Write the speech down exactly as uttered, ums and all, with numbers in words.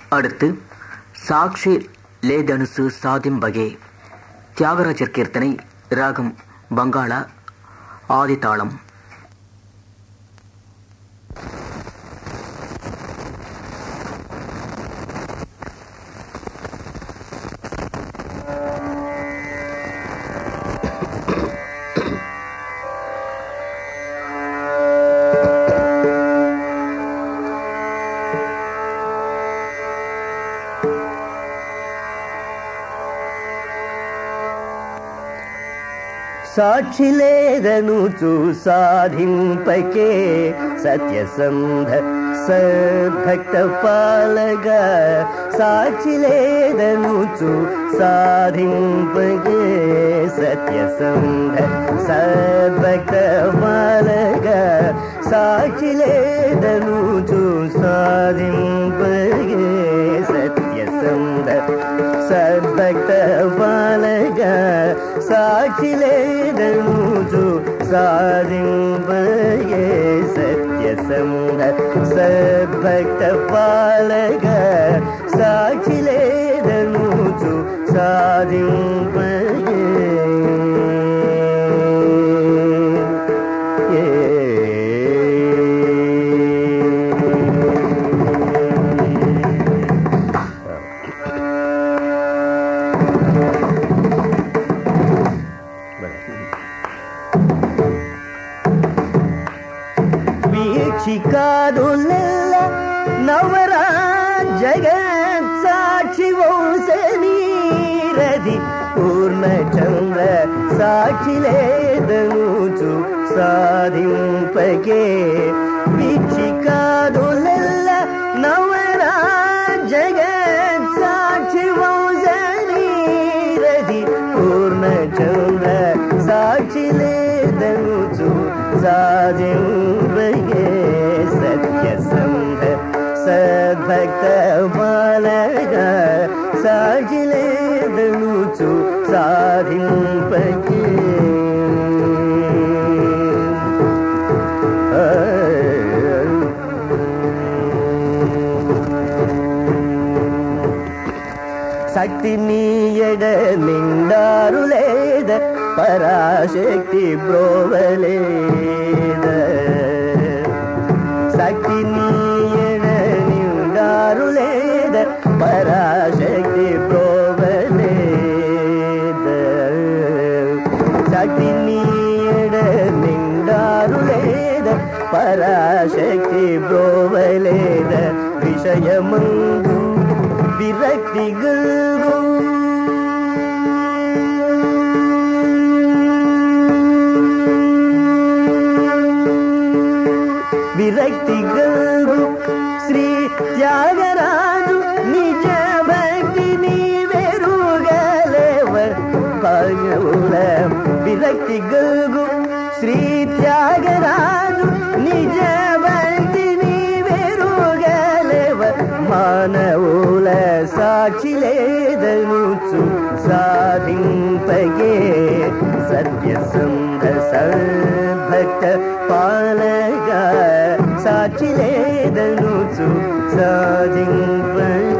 அடுத்து சாக்ஷி லேதனுசு சாதிம்பகே, தியாகராஜர் கீர்த்தனை, ராகம் பங்காளா, ஆதிதாளம். సాక్షి లేదనుచు సాధింపకే సత్యసంధ సద్భక్త పాలగా, సాక్షి లేదనుచు సాధింపకే సత్యసంధ సద్భక్త పాలగా, సాక్షి లేదనుచు సాధింపకే సత్యసంధ సద్భక్త పాలగా, సాక్షి లేదనుచు సాధింపగే సత్యసంధ సద్భక్త పాలగా, సాక్షి లేదనుచు సాధింపగే. వీక్షికాదులెల్ల నవరా జగత్ సాక్షి వంశనీరది పూర్ణచంద్ర, సాక్షి లేదనుచు సాధింపకే. వీక్షికాదులెల్ల నవరా జగత్ సాక్షి వంశనీరది పూర్ణచంద్ర, సాక్షి లేదనుచు సాధింపకే సత్యసంధ సద్భక్త పాలగా, సాక్షి లేదనుచు సాధింపకే. శక్తి నీయడ నిండారు లేద, పరాశక్తి బ్రోవలేద. శక్తి నీయడ నిండారు లేద, పరాశక్తి బ్రోవలేద. శక్తి నీయడ నిండారు లేద, పరాశక్తి బ్రోవలేద. విషయమందు విరక్తి గల్గు, విరక్తి గల్గు శ్రీ త్యాగరాజు నిజ భక్తి నీవెరుగలేవ భాగ్యముల. విరక్తి గల్గు శ్రీ త్యాగరాజు నిజ భక్తి నీవెరుగలేవ, మానవుల సాక్షి లేదనుచు సాధింపగే సత్యసంధ సద్భక్త పాలగా, సాక్షి లేదనుచు సాధింపగే.